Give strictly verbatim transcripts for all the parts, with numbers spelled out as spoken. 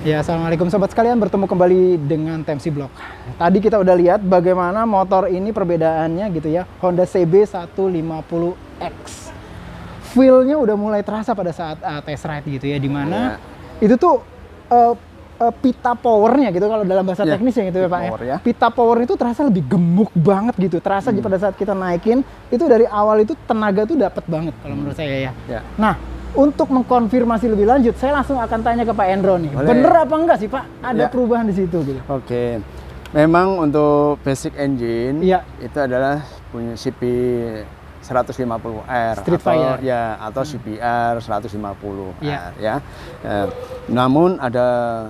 Ya, assalamualaikum sobat sekalian, bertemu kembali dengan T M C Blog. Tadi kita udah lihat bagaimana motor ini perbedaannya gitu ya, Honda C B seratus lima puluh X. Feel-nya udah mulai terasa pada saat uh, test ride gitu ya, dimana yeah. itu tuh uh, uh, pita powernya gitu kalau dalam bahasa yeah. teknis ya gitu ya Pak power, ya. ya. Pita power itu terasa lebih gemuk banget gitu, terasa hmm. pada saat kita naikin itu dari awal itu tenaga tuh dapat banget kalau menurut saya ya. Yeah. Nah, untuk mengkonfirmasi lebih lanjut, saya langsung akan tanya ke Pak Endro nih. Boleh. Bener apa enggak sih Pak? Ada ya. perubahan di situ gitu. Oke. Memang untuk basic engine ya. itu adalah punya C P seratus lima puluh R Street atau Fire. ya atau hmm. C B R seratus lima puluh ya. R ya. Eh, namun ada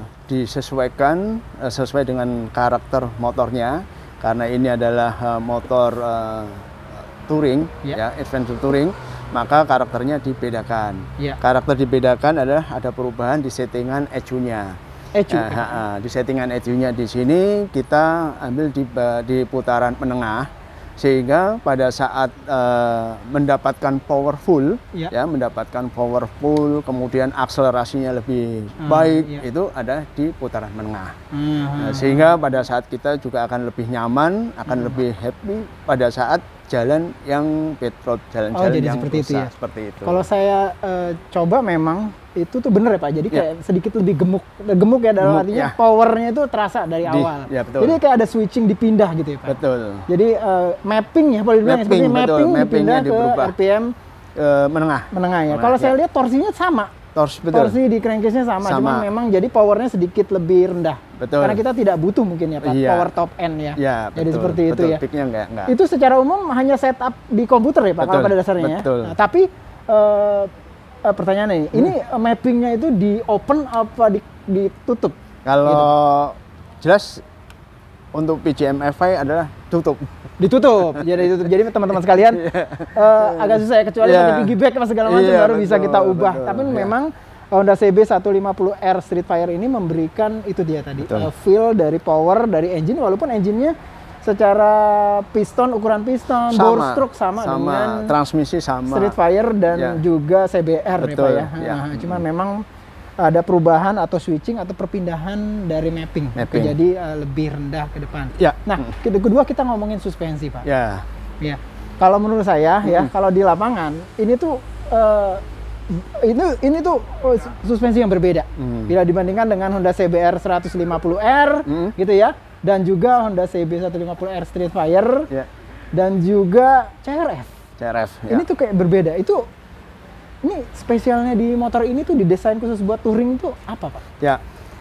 disesuaikan eh, sesuai dengan karakter motornya karena ini adalah uh, motor uh, touring ya. ya, adventure touring. Maka karakternya dibedakan. Ya. Karakter dibedakan adalah ada perubahan di settingan E C U-nya. E C U. Nah, ha, di settingan E C U-nya di sini kita ambil di, di putaran menengah sehingga pada saat uh, mendapatkan powerful, ya. ya, mendapatkan powerful, kemudian akselerasinya lebih hmm, baik ya. itu ada di putaran menengah. Hmm. Nah, sehingga pada saat kita juga akan lebih nyaman, akan hmm. lebih happy pada saat jalan yang pit road, jalan-jalan oh, jadi yang seperti rusak, itu ya. Seperti itu. Kalau saya uh, coba memang itu tuh bener ya Pak. Jadi kayak ya. sedikit lebih gemuk, gemuk ya dalam gemuk, artinya ya. powernya itu terasa dari Di, awal. Ya, betul. Jadi kayak ada switching dipindah gitu ya Pak. Betul. Jadi uh, mapping ya, kalau dibilang mapping, seperti mapping dipindah ke diberubah. R P M uh, menengah. Menengah ya. Menengah, Kalau ya. saya lihat torsinya sama. Torsi, betul. Torsi di crankcase-nya sama, sama, cuma memang jadi powernya sedikit lebih rendah. Betul. Karena kita tidak butuh mungkin ya Pak, iya. power top end ya. Iya, jadi betul, seperti itu betul. ya. Peaknya enggak, enggak. Itu secara umum hanya setup di komputer ya Pak, betul. kalau pada dasarnya betul. ya. Nah, tapi uh, uh, pertanyaannya ini, hmm. ini uh, mappingnya itu di open apa di, ditutup? Kalau gitu. jelas untuk P J M F I adalah tutup. Ditutup, jadi ditutup. Jadi teman-teman sekalian uh, agak susah ya, kecuali yeah. pakai piggyback apa segala macam yeah, baru betul, bisa kita ubah. Betul, Tapi yeah. memang Honda C B seratus lima puluh R Street Fire ini memberikan itu dia tadi uh, feel dari power dari engine, walaupun engine-nya secara piston, ukuran piston, sama, bore stroke sama, sama dengan transmisi sama Street Fire dan yeah. juga C B R betul, ya Pak ya. ya. Nah, cuma memang ada perubahan atau switching atau perpindahan dari mapping, mapping. jadi uh, lebih rendah ke depan. Ya. Nah, kedua kita ngomongin suspensi Pak. Ya. Ya. Kalau menurut saya hmm. ya, kalau di lapangan ini tuh uh, ini ini tuh oh, suspensi yang berbeda hmm. bila dibandingkan dengan Honda C B R seratus lima puluh R hmm. gitu ya, dan juga Honda C B seratus lima puluh R Street Fire yeah. dan juga C R F. C R F. Ya. Ini tuh kayak berbeda. Itu ini spesialnya di motor ini tuh didesain khusus buat touring tuh apa Pak? Ya,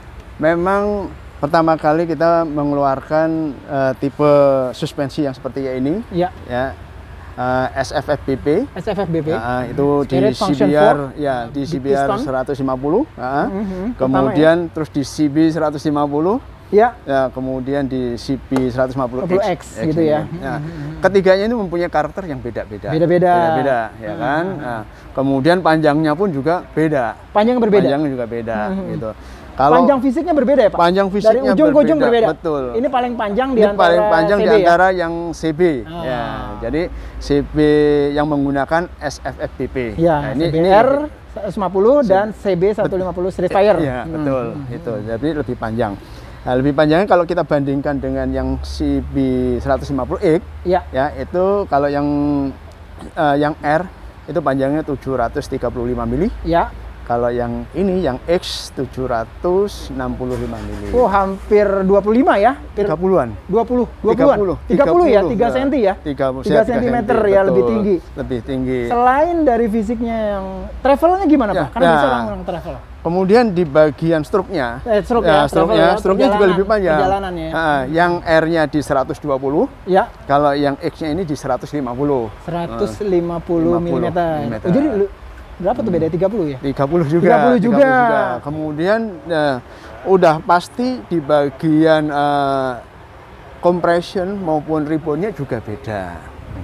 memang pertama kali kita mengeluarkan uh, tipe suspensi yang seperti ini. Ya. Ya. Uh, S F F B P, S F F B P, uh, itu di C B R, ya di C B R seratus lima puluh, uh, mm-hmm. kemudian ya. terus di C B seratus lima puluh, ya, ya kemudian di C B seratus lima puluh X, X, X gitu ya. ya. Mm-hmm. Ketiganya ini mempunyai karakter yang beda-beda, beda-beda, beda-beda, ya kan. Mm-hmm. Nah, kemudian panjangnya pun juga beda, panjang berbeda, panjang juga beda, mm-hmm. gitu. Kalau panjang fisiknya berbeda ya Pak? Panjang fisiknya dari ujung ke ujung berbeda. Betul. Ini paling panjang di Ini antara paling panjang C B di antara ya? yang C B. Oh. Ya, jadi C B yang menggunakan S F F B P. Ya, nah, ini C B R seratus lima puluh dan C B seratus lima puluh Street Fire. Iya, hmm. betul. Hmm. Itu. Jadi lebih panjang. Nah, lebih panjangnya kalau kita bandingkan dengan yang C B seratus lima puluh X, ya, ya itu kalau yang uh, yang R itu panjangnya tujuh ratus tiga puluh lima mili. Ya. Kalau yang ini, yang X tujuh ratus enam puluh lima mili. Oh, hampir dua puluh lima ya? tiga puluhan. dua puluh, dua puluhan. tiga puluh ya, tiga senti ya? tiga sentimeter ya, lebih tinggi. Lebih tinggi. Selain dari fisiknya yang travelnya gimana ya, Pak? Karena ya. bisa orang travel. Kemudian di bagian struknya, eh, struk ya, ya, struknya, ya, struknya juga lebih panjang. Perjalanannya. Nah, yang R-nya di seratus dua puluh, ya. Kalau yang X-nya ini di seratus lima puluh. seratus lima puluh milimeter. Oh, jadi berapa tuh beda? tiga puluh ya? tiga puluh juga. tiga puluh juga. tiga puluh juga. Kemudian uh, udah pasti di bagian uh, compression maupun reboundnya juga beda.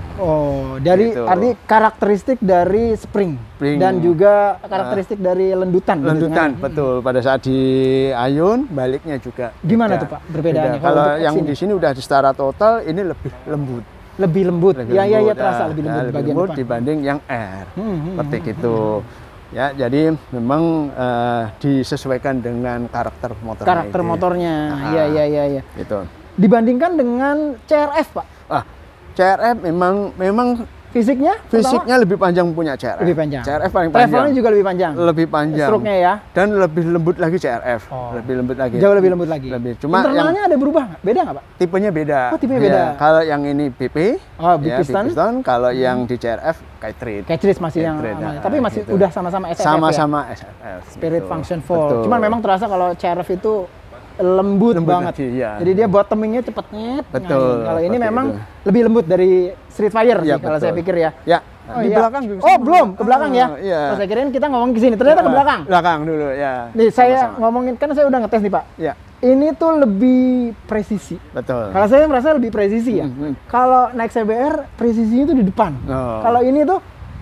Oh, dari gitu. Arti karakteristik dari spring, spring dan juga karakteristik uh, dari lendutan. Lendutan, gitu, betul. Pada saat di ayun, baliknya juga. Gimana beda. tuh Pak perbedaannya? Kalau, kalau yang di sini udah secara total ini lebih lembut. Lebih lembut, lebih ya lembut, ya ya terasa ya, lebih lembut, ya, lebih bagian lembut depan dibanding yang R, hmm, seperti hmm, gitu. Hmm. Ya, jadi memang uh, disesuaikan dengan karakter motornya. Karakter itu. motornya, iya iya iya. Ya. Gitu. Dibandingkan dengan C R F, Pak? Ah, C R F memang memang fisiknya? Fisiknya pertama? lebih panjang punya C R F. Lebih panjang. C R F paling panjang. Travelnya juga lebih panjang. Lebih panjang. Stroke-nya ya. Dan lebih lembut lagi C R F. Oh. Lebih lembut lagi. Jauh lebih lembut lagi. Lebih. Cuma internalnya yang, ada berubah nggak? Beda nggak, Pak? Tipenya beda. Oh, tipenya beda. Ya, kalau yang ini B P, oh, B ya, piston. piston. Kalau hmm. yang di C R F Cartridge. Cartridge masih yang nah, tapi masih gitu. udah sama-sama S F F. Sama-sama ya? S F F. Spirit gitu. Function four. Cuman memang terasa kalau C R F itu lembut, lembut banget. Lagi, ya. Jadi dia bottomingnya cepetnya. Betul. Kalau ini memang itu. lebih lembut dari Street Fighter ya, sih, kalau saya pikir ya. Ya. Oh, di iya. belakang juga. Oh, belum, ke belakang ya. Ah, iya. Oh, saya kirain kita ngomong ke sini, ternyata ke belakang. Belakang dulu, ya. Nih, saya sama-sama. ngomongin kan saya udah ngetes nih, Pak. Ya. Ini tuh lebih presisi. Betul. Kalau saya merasa lebih presisi ya. Mm-hmm. Kalau naik C B R presisinya itu di depan. Oh. Kalau ini tuh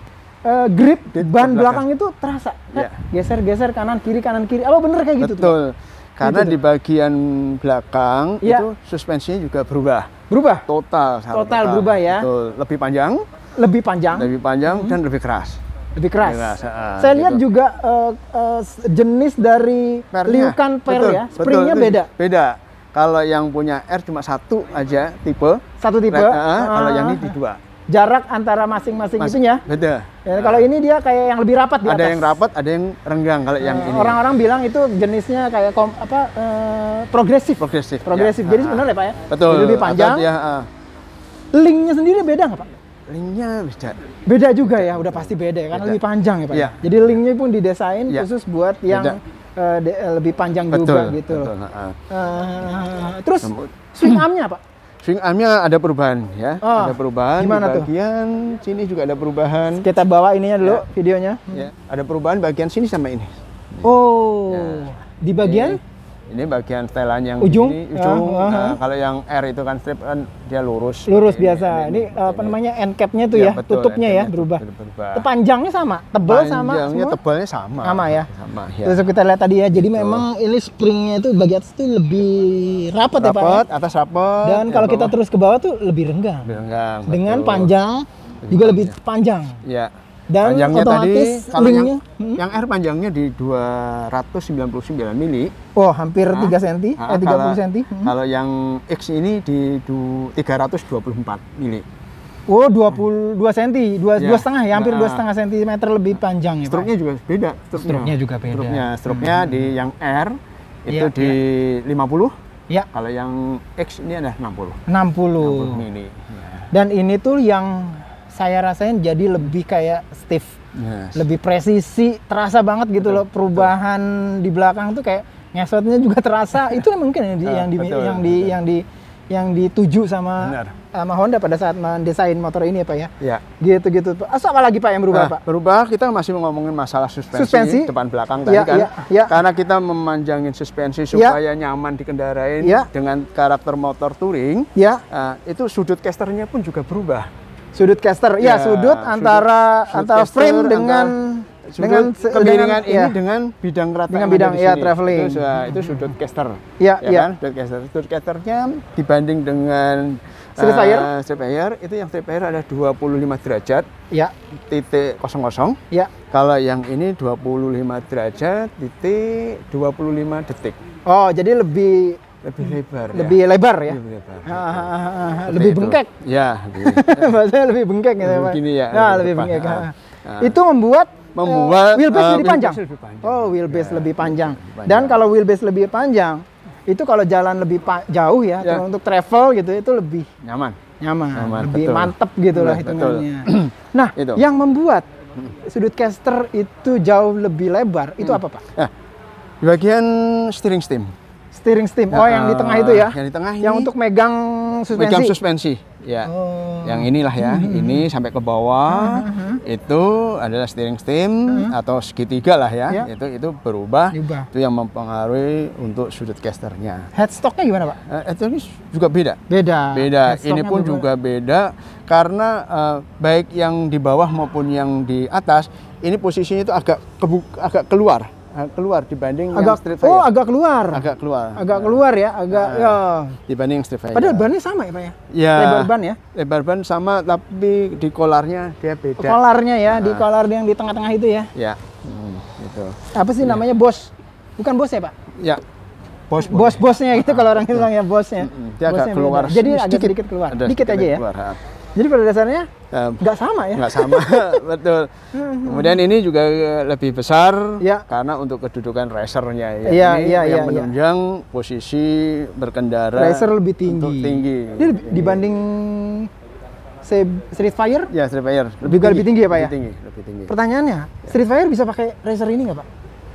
uh, grip di ban belakang. belakang itu terasa. Ya. Geser-geser kanan kiri kanan kiri. Apa bener kayak gitu Betul. tuh? Karena gitu di bagian belakang ya. itu suspensinya juga berubah. Berubah? Total. Total, total berubah ya. Betul. Lebih panjang. Lebih panjang. Lebih panjang hmm. dan lebih keras. Lebih keras. Lebih keras uh, Saya gitu. lihat juga uh, uh, jenis dari liukan per ya, springnya beda. Beda. Kalau yang punya R cuma satu aja tipe. Satu tipe. Uh, uh, kalau yang ini di dua. Jarak antara masing-masing Mas, itunya. Beda. Ya, kalau ini dia kayak yang lebih rapat di atas. Ada yang rapat, ada yang renggang kalau uh, yang ini. Orang-orang bilang itu jenisnya kayak kom, apa uh, progresif. Progresif. Progresif. Ya. Jadi uh, sebenarnya Pak ya. Betul. Jadi lebih panjang. Ya, uh. Linknya sendiri beda nggak Pak? Linknya beda. Beda juga ya, udah pasti beda ya, karena beda. Lebih panjang ya Pak. Ya. Jadi linknya pun didesain ya. khusus buat yang uh, de, uh, lebih panjang betul, juga gitu betul, loh. Uh. Uh, terus swing armnya Pak? Swing armnya ada perubahan ya, oh, ada perubahan. Gimana di bagian tuh? Sini juga ada perubahan. Kita bawa ininya dulu, ya. videonya. Ya. Ada perubahan bagian sini sama ini. Oh, ya. Di bagian? Ini. Ini bagian setelan yang ujung, ini, ujung. Uh, uh, nah, kalau yang R itu kan strip kan dia lurus. Lurus biasa. Ini, ini, ini apa namanya end cap-nya tuh ya, ya betul, tutupnya ya berubah. berubah. Panjangnya sama, tebal sama. Panjangnya tebalnya sama. Sama ya. Sama. Ya. Terus kita lihat tadi ya. Jadi betul. memang ini springnya itu bagian atas tuh lebih rapat, rapat ya Pak. Rapat, atas rapat. Dan ya, kalau bawah. kita terus ke bawah tuh lebih renggang. Lebih renggang. Dengan betul. panjang lebih juga panjang. lebih panjang. Ya. Dan panjangnya otomatis tadi, kalau yang, hmm? yang R panjangnya di dua ratus sembilan puluh sembilan mili. Oh, hampir nah, tiga senti, nah, eh, tiga puluh senti. Hmm. Kalau yang X ini di tiga ratus dua puluh empat mili. Oh, dua puluh dua senti, dua ya. dua setengah ya, hampir dua setengah sentimeter lebih panjang ya. Stroke-nya juga beda. Stroke-nya juga beda. Stroke-nya, stroke-nya hmm. di yang R itu ya, di ya. lima puluh. Ya. Kalau yang X ini ada enam puluh. enam puluh. enam puluh mili. Ya. Dan ini tuh yang saya rasain jadi lebih kayak stiff, yes. lebih presisi, terasa banget gitu betul, loh perubahan betul. Di belakang tuh kayak ngesotnya juga terasa. Itu mungkin yang di, uh, yang, di betul, yang di yang di yang dituju sama Benar. sama Honda pada saat mendesain motor ini ya Pak ya. Ya. Gitu-gitu. Asal apa lagi Pak yang berubah nah, Pak? Berubah kita masih ngomongin masalah suspensi, suspensi. depan belakang tadi ya, kan. Ya, ya. Karena kita memanjangin suspensi supaya ya. nyaman dikendarain ya. dengan karakter motor touring. Ya. Uh, itu sudut casternya pun juga berubah. Sudut caster, ya, ya sudut antara sudut, antara sudut frame dengan antara, dengan kemiringan ini ya. dengan bidang rata dengan bidang ya traveling. Itu, itu sudut caster. Ya, ya, ya. Kan? Sudut caster. Sudut casternya dibanding dengan Street Fighter, uh, Street Fighter itu yang Street Fighter ada dua puluh lima derajat. Ya. Titik kosong kosong. Ya. Kalau yang ini dua puluh lima derajat titik dua puluh lima detik. Oh, jadi lebih lebih lebar lebih ya. lebar ya lebih lebar ah, ah, ah, ah. lebih itu. bengkek ya bahasanya lebih bengkek gitu ya Pak gini ya nah, lebih bengkek ah. Ah. Itu membuat membuat uh, wheelbase uh, lebih, panjang. lebih panjang oh wheelbase ya. lebih panjang lebih panjang dan kalau wheelbase lebih panjang itu kalau jalan lebih jauh ya, ya. untuk travel gitu itu lebih nyaman nyaman, nyaman lebih betul. mantep gitu lah hitungannya nah itu. Yang membuat sudut caster itu jauh lebih lebar itu hmm. apa Pak? Nah, di bagian steering stem steering stem. Oh, uh, yang di tengah itu ya? Yang di tengah ini. Yang untuk megang suspensi. Megang suspensi. Ya. Oh. Yang inilah ya. Mm-hmm. Ini sampai ke bawah. Mm-hmm. Itu adalah steering stem mm-hmm. atau segitiga lah ya. Yeah. Itu itu berubah. Diubah. Itu yang mempengaruhi untuk sudut casternya. Headstocknya gimana Pak? Uh, ini juga beda. Beda. Beda. Ini pun berubah. juga beda karena uh, baik yang di bawah maupun yang di atas ini posisinya itu agak kebu agak keluar. keluar dibanding agak, yang Street Fighter. Oh, agak keluar. Agak keluar. Agak keluar ya, agak nah, ya. Dibanding Street Fighter. Padahal bannya sama ya, Pak ya? Ya. Lebar ban ya? Lebar ban sama tapi di kolarnya dia beda. Kolarnya ya, nah. di kolar yang di tengah-tengah itu ya. Ya. Hmm. Gitu. Apa sih ya. namanya bos? Bukan bos ya Pak? Ya. Bos, bos-bosnya gitu kalau orang bilang ya bosnya. Mm-hmm. Dia bosnya agak keluar. Beda. Jadi sedikit, agak sedikit keluar. Ada Dikit aja ya. Keluar, Jadi pada dasarnya um, nggak sama ya? Nggak sama, betul. Kemudian ini juga lebih besar ya. karena untuk kedudukan racernya ya. Ya, ini ya, yang ya, menunjang ya. posisi berkendara. Racer lebih tinggi. tinggi. Dia lebih, dibanding Street Fighter? Ya, Street Fighter. Lebih tinggi, lebih tinggi ya Pak ya? Lebih tinggi, lebih tinggi. Pertanyaannya, Street Fighter bisa pakai racer ini nggak Pak?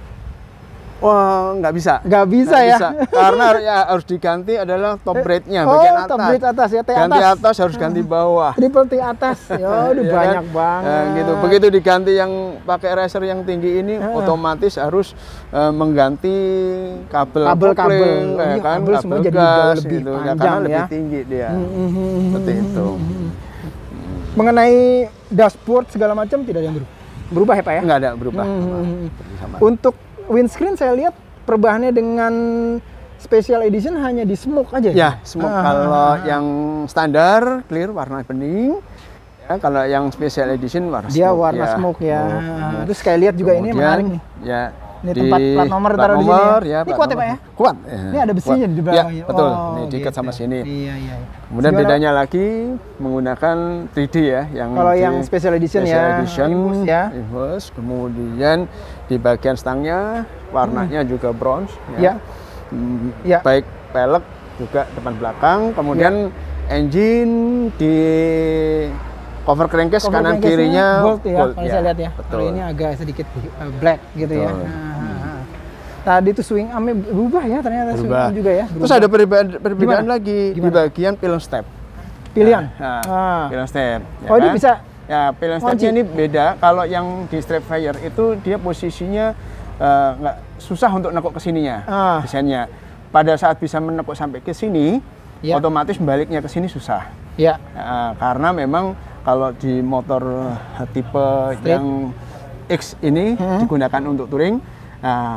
Wah, nggak bisa. Nggak bisa nggak ya? Bisa. Karena ya, harus diganti adalah top rate-nya, oh, bagian atas. top rate atas ya, T ganti atas. atas harus ganti bawah. Triple T atas, ya udah ya banyak kan? banget. Nah, gitu. Begitu diganti yang pakai racer yang tinggi ini, uh. otomatis harus uh, mengganti kabel kabel-kabel, ya, iya, kan? kabel kabel semua jadi gas, lebih gitu. panjang Ya, karena ya. lebih tinggi dia. Mm-hmm. Seperti itu. Mengenai dashboard segala macam tidak ada yang berubah. Berubah ya Pak ya? Nggak ada berubah. Hmm. Sama. Untuk windscreen saya lihat perubahannya dengan special edition hanya di smoke aja. Ya, smoke. Ah. Kalau yang standar clear warna bening. Ya, kalau yang special edition warna dia smoke. warna ya. smoke ya. Oh, Terus kayak lihat juga kemudian, ini menarik nih. Ya. Ini di tempat plat nomor taruh di sini. Ya, Ya. Ini plat kuat ya nomor. Pak ya? Kuat. Ini ada besinya kuat. di belakang. Ya, betul. Oh, Ini diikat gitu. sama sini. Iya, iya. Kemudian Gimana? bedanya lagi menggunakan tiga D ya, yang kalau di yang special edition special ya, edition, Imbus ya. Imbus. Kemudian di bagian stangnya warnanya hmm. juga bronze ya. Ya. Hmm, ya. Baik pelek juga depan belakang. Kemudian ya. engine di cover crankcase Cover kanan crankcase kirinya gold ya, gold, kalau ya. saya lihat ya. Betul. Kalau ini agak sedikit uh, black gitu Betul. ya. Nah, tadi tuh swing armnya berubah ya ternyata Berubah. swing arm juga ya. Berubah. Terus ada perbedaan, perbedaan Gimana? lagi Gimana? di bagian pillion step. Pilihan. Nah, ah. pillion step. Ya Oh, kan? ini bisa. Ya, pillion stepnya ini beda. Kalau yang di Street Fighter itu dia posisinya uh, nggak susah untuk nekuk ke sininya. Ah. Desainnya. Pada saat bisa menekuk sampai ke sini, ya. otomatis baliknya ke sini susah. Ya. Uh, karena memang kalau di motor tipe Street. yang X ini hmm. digunakan untuk touring, uh,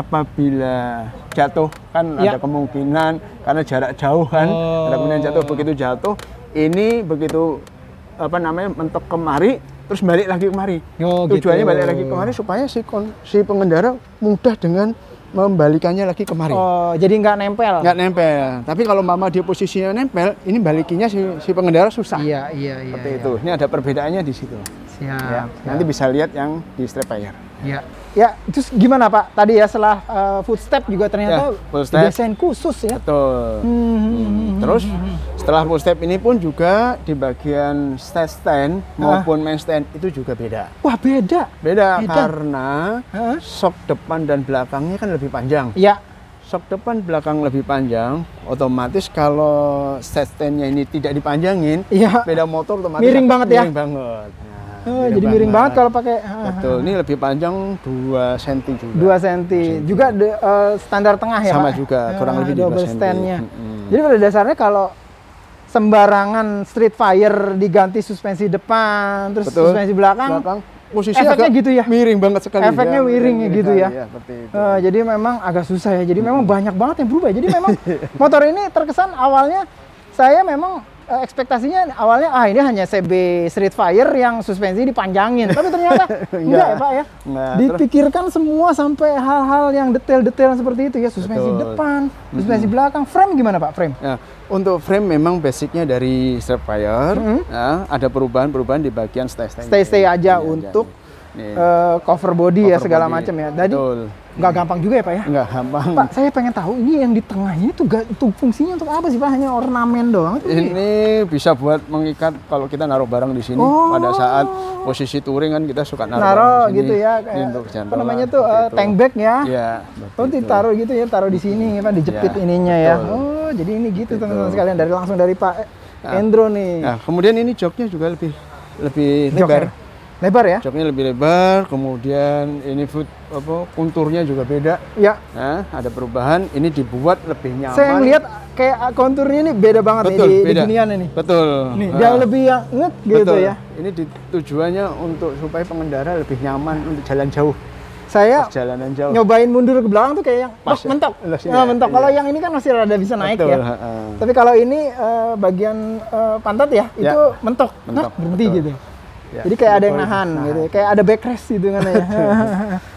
apabila jatuh kan ya. ada kemungkinan karena jarak jauh kan, oh. ada kemungkinan jatuh. Begitu jatuh, ini begitu apa namanya mentok kemari, terus balik lagi kemari. Oh, Tujuannya gitu. balik lagi kemari supaya si kon, si pengendara mudah dengan membalikannya lagi kemari. Oh, jadi nggak nempel? Nggak nempel. Tapi kalau mama dia posisinya nempel, ini balikinya si, si pengendara susah. Iya, iya, iya. Seperti iya. itu. Ini ada perbedaannya di situ. Siap. Ya. siap. Nanti bisa lihat yang di Street Fighter. Ya. Ya, terus gimana Pak? Tadi ya setelah uh, footstep juga ternyata ya, footstep. desain khusus ya. Betul. Hmm. Hmm. Terus setelah footstep ini pun juga di bagian side stand maupun main stand itu juga beda. Wah, beda. Beda, beda. karena Hah? shock depan dan belakangnya kan lebih panjang. Ya. Shock depan belakang lebih panjang, otomatis kalau side stand-nya ini tidak dipanjangin, ya. beda motor otomatis miring banget ya. Miring banget. Oh, jadi miring banget kalau pakai. Betul, ini lebih panjang dua senti juga. dua senti. Juga de, uh, standar tengah ya, sama Pak? juga, kurang uh, lebih double dua senti. stand-nya. Hmm. Jadi pada dasarnya kalau sembarangan Street Fighter diganti suspensi depan, terus Betul. suspensi belakang, belakang posisi efeknya agak gitu ya. Miring banget sekali. Efeknya ya, miring miring gitu ya. ya seperti itu. Uh, jadi memang agak susah ya. Jadi hmm. memang banyak banget yang berubah. Jadi memang motor ini terkesan awalnya saya memang Uh, ekspektasinya awalnya ah ini hanya C B Street Fighter yang suspensi dipanjangin, tapi ternyata enggak ya Pak ya. Nah, dipikirkan terus, semua sampai hal-hal yang detail-detail seperti itu ya, suspensi betul. depan, suspensi mm-hmm. belakang, frame gimana Pak frame? Nah, untuk frame memang basicnya dari Street Fighter, mm-hmm. nah, ada perubahan-perubahan di bagian stay-stay. Stay-stay aja ini untuk aja. Uh, cover body cover ya segala macam ya. Jadi nggak gampang juga ya Pak ya? Nggak gampang. Pak, saya pengen tahu ini yang di tengah ini tuh, tuh fungsinya untuk apa sih Pak? Hanya ornamen doang? Ini ya? Bisa buat mengikat kalau kita naruh barang di sini oh. pada saat posisi touring kan kita suka naruh, naruh barang di sini. Gitu ya? Kayak, apa namanya tuh uh, tank bag ya? Iya. Oh ditaruh gitu ya, taruh di sini Pak, dijepit ya, ininya betul. ya. Oh jadi ini gitu teman-teman sekalian, dari langsung dari Pak nah, Endro nih. Nah kemudian ini joknya juga lebih lebih lebar. Joknya. Lebar ya? Joknya lebih lebar, kemudian ini foot apa konturnya juga beda. Ya. Nah, ada perubahan. Ini dibuat lebih nyaman. Saya lihat kayak konturnya ini beda banget. Betul, nih di, beda. di ginian ini. Betul. Nih, nah. dia lebih yang nget gitu Betul. ya. Ini di, tujuannya untuk supaya pengendara lebih nyaman untuk jalan jauh. Saya jalanan jauh. nyobain mundur ke belakang tuh kayak yang Pas, ya? mentok. Nah, ya, mentok. Iya. Kalau yang ini kan masih rada bisa naik Betul, ya. Uh, Tapi kalau ini uh, bagian uh, pantat ya, ya, itu mentok. mentok. Nah, berhenti Betul. gitu. Ya, jadi kayak ada yang nahan, nahan gitu, kayak ada backrest gitu kan ya.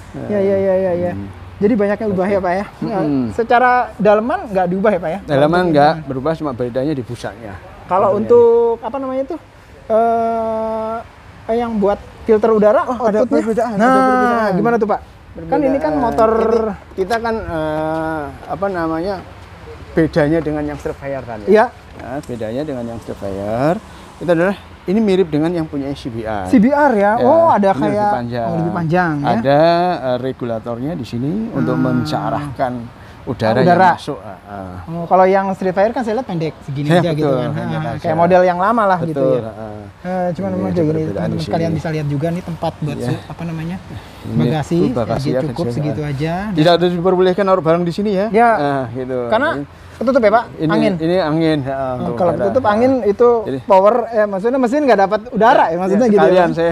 Ya ya ya ya ya. Hmm. Jadi banyaknya ubah ya Pak ya. Hmm. Secara dalaman nggak diubah ya Pak ya? Dalaman nggak berubah, cuma bedanya di pusatnya. Kalau untuk apa namanya itu? Uh, yang buat filter udara, oh, ada perbedaan. Nah, ada perbedaan. Gimana tuh Pak? Perbedaan. Kan ini kan motor ini, kita kan uh, apa namanya? Bedanya dengan yang Starfire kan ya. Iya. Nah, bedanya dengan yang Starfire itu adalah ini mirip dengan yang punya C B R. C B R ya. ya oh, ada kayak lebih panjang. Oh, lebih panjang ya. Ada uh, regulatornya di sini hmm. untuk mencarahkan udara, oh, udara yang masuk. Uh. Oh, kalau yang Starfire kan saya lihat pendek segini ya, aja betul, gitu kan. Nah, kayak model yang lama lah betul, gitu ya. Uh. Uh, cuman memang kayak gini teman-teman sekalian bisa lihat juga nih tempat buat yeah. apa namanya? bagasi, bagasi ya, cukup kecil, segitu uh. aja. Tidak ada diperbolehkan naruh barang di sini ya. Ya. Uh, gitu. Karena ketutup ya Pak? Ini, angin? Ini angin. Ya, oh, kalau ketutup angin itu jadi, power, eh, maksudnya mesin nggak dapat udara ya maksudnya ya, gitu ya? saya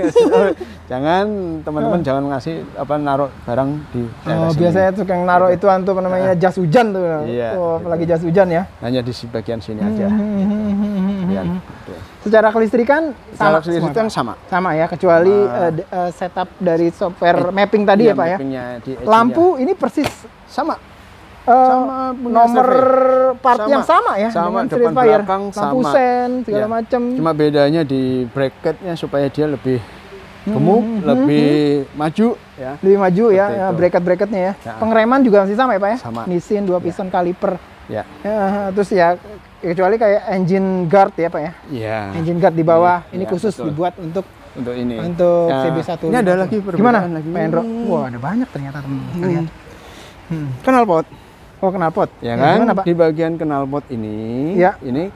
jangan teman-teman oh. jangan ngasih apa naruh barang di oh, biasanya tuh yang naruh itu antum namanya jas hujan tuh. Iya, oh, apalagi jas hujan ya. Hanya di bagian sini aja. ya, Secara kelistrikan sama? Secara kelistrikan sama. Sama ya, kecuali uh, uh, setup dari software eh, mapping tadi ya, ya Pak ya? Lampu ini persis sama. Uh, sama nomor part sama, yang sama ya sama dengan depan belakang lampu sama sen segala ya. macam. Cuma bedanya di bracketnya supaya dia lebih gemuk, hmm, lebih hmm, maju ya. Lebih maju ya, ya bracket-bracketnya ya. ya. Pengereman juga masih sama ya Pak ya? Sama. Nissin dua piston ya. Kaliper. Ya. ya. Terus ya kecuali kayak engine guard ya Pak ya? Iya. Engine guard di bawah. Ya, ini ya, khusus betul. dibuat untuk untuk ini. Untuk ya. C B satu. Ini ada lagi perbedaan gimana lagi. Pak Hendro? Wah, ada banyak ternyata teman-teman sekalian. Hmm. Hmm. Knalpot. Oh, knalpot. Ya, ya kan? Gimana, Pak? Di bagian knalpot ini, ya. ini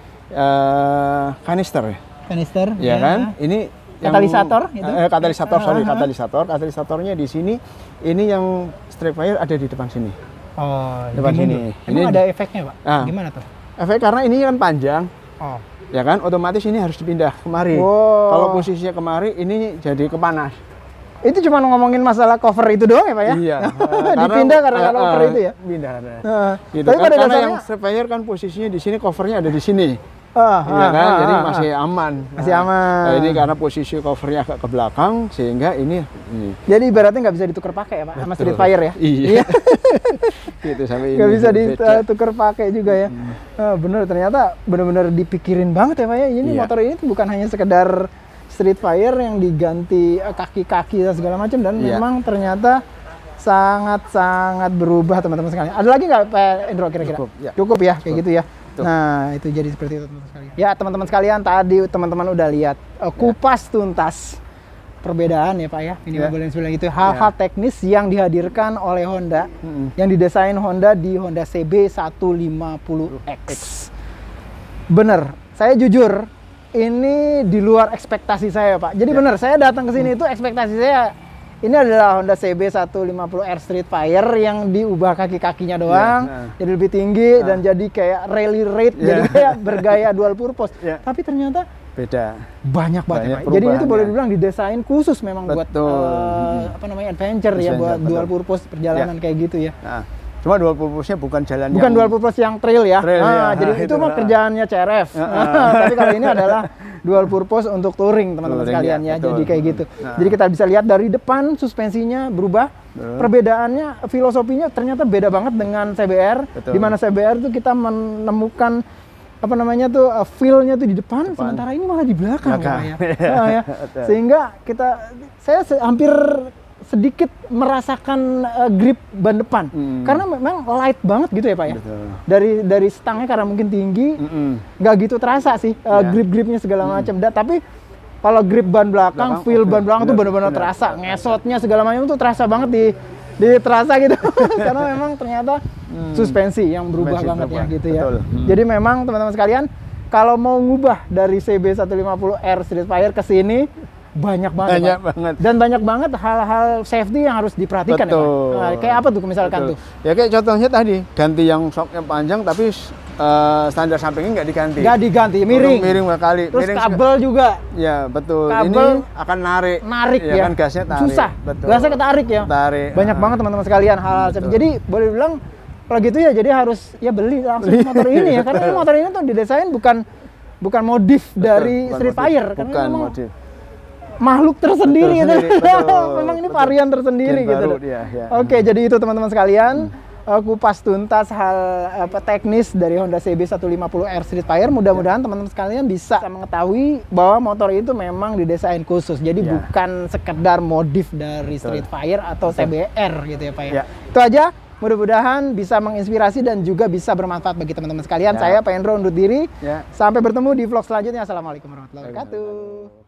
uh, kanister ya. Kanister. Ya, ya. kan? Ini katalisator yang, itu. Eh, katalisator, sorry, katalisator. Katalisatornya di sini. Ini yang Starfire ada di depan sini. Oh, depan sini. Emang ini ada efeknya, Pak? Ah, gimana tuh? Efek karena ini kan panjang. Oh. Ya kan? Otomatis ini harus dipindah kemari. Wow. Kalau posisinya kemari, ini jadi kepanas. Itu cuma ngomongin masalah cover itu doang ya Pak ya? Iya. Dipindah karena uh, cover uh, itu ya? Pindah. Uh, gitu tapi kan, pada karena dasarnya, yang Starfire kan posisinya di sini, covernya ada di sini. Uh, iya uh, kan? Uh, Jadi uh, masih aman. Masih nah, aman. Nah, ini karena posisi covernya agak ke belakang, sehingga ini. ini. Jadi ibaratnya nggak bisa ditukar pakai ya Pak? Sama Starfire ya? Iya. gitu sampai ini. Nggak bisa ditukar pakai juga ya? Hmm. Uh, bener, ternyata bener-bener dipikirin banget ya Pak ya? Ini iya. motor ini bukan hanya sekedar Starfire yang diganti kaki-kaki dan segala macam, dan yeah. memang ternyata sangat-sangat berubah teman-teman sekalian. Ada lagi nggak Pak Hendro kira-kira? Cukup ya, Cukup ya, kayak Cukup. gitu ya. Tuh. Nah itu jadi seperti itu teman-teman sekalian. Ya teman-teman sekalian, tadi teman-teman udah lihat uh, kupas yeah. tuntas perbedaan ya Pak ya. Ini yeah. boleh bilang gitu. Hal-hal yeah. teknis yang dihadirkan oleh Honda, mm-hmm. yang didesain Honda di Honda C B seratus lima puluh X. Bener, saya jujur. Ini di luar ekspektasi saya Pak. Jadi ya. benar, saya datang ke sini hmm. itu ekspektasi saya ini adalah Honda C B seratus lima puluh R Starfire yang diubah kaki-kakinya doang, ya, nah. jadi lebih tinggi nah. dan jadi kayak rally raid, ya. jadi kayak bergaya dual purpose. Ya. Tapi ternyata beda. Banyak banget banyak ya, Pak. Jadi itu boleh dibilang didesain khusus memang Betul. buat uh, apa namanya adventure, adventure ya, buat betul. dual purpose perjalanan ya. kayak gitu ya. Nah. Cuma dual purpose-nya bukan jalan bukan yang... dual purpose yang trail ya. Trail, nah, ya. Jadi nah, itu mah kerjaannya C R F. Nah, tapi kali ini adalah dual purpose untuk touring teman-teman sekalian ya. ya. Jadi kayak gitu. Nah. Jadi kita bisa lihat dari depan suspensinya berubah. Betul. Perbedaannya, filosofinya ternyata beda banget dengan C B R. Betul. Di mana C B R itu kita menemukan apa namanya tuh feel-nya tuh di depan, depan, sementara ini malah di belakang, belakang. Ya. Nah, ya. Sehingga kita saya hampir sedikit merasakan uh, grip ban depan hmm. karena memang light banget gitu ya Pak ya. Betul. Dari dari stangnya karena mungkin tinggi nggak mm-mm. gitu terasa sih uh, yeah. grip-gripnya segala mm. macam. Da, tapi kalau grip ban belakang, belakang feel okay. ban belakang bener, tuh benar-benar terasa, ngesotnya segala macam tuh terasa banget di di terasa gitu karena memang ternyata hmm. suspensi yang berubah suspensi banget berubah. ya gitu ya. Hmm. Jadi memang teman-teman sekalian kalau mau ngubah dari C B seratus lima puluh R Starfire ke sini banyak banget, banyak Pak. banget dan banyak banget hal-hal safety yang harus diperhatikan. Betul. Ya Pak. Nah, kayak apa tuh misalkan Betul. tuh ya kayak contohnya tadi ganti yang shocknya panjang tapi uh, standar sampingnya nggak diganti nggak diganti miring miring kali terus miring kabel juga ya betul kabel ini akan narik narik ya, ya. kan gasnya tarik susah betul. gasnya ketarik ya tarik. banyak uh, banget teman-teman sekalian hal-hal safety. Jadi boleh bilang kalau gitu ya jadi harus ya beli langsung motor ini ya karena motor ini tuh didesain bukan bukan modif betul, dari Starfire karena bukan memang modif. makhluk tersendiri gitu. Betul, Memang ini betul. varian tersendiri Gen gitu. baru dia, ya. Oke, jadi itu teman-teman sekalian. Hmm. Kupas tuntas hal apa teknis dari Honda C B seratus lima puluh R Street Fighter. Mudah-mudahan teman-teman sekalian bisa mengetahui bahwa motor itu memang didesain khusus. Jadi ya. bukan sekedar modif dari Betul. Street Fighter atau Betul. T B R gitu ya Pak ya. ya. Itu aja. Mudah-mudahan bisa menginspirasi dan juga bisa bermanfaat bagi teman-teman sekalian. Ya. Saya Pak Hendro undur diri. Ya. Sampai bertemu di vlog selanjutnya. Assalamualaikum warahmatullahi wabarakatuh.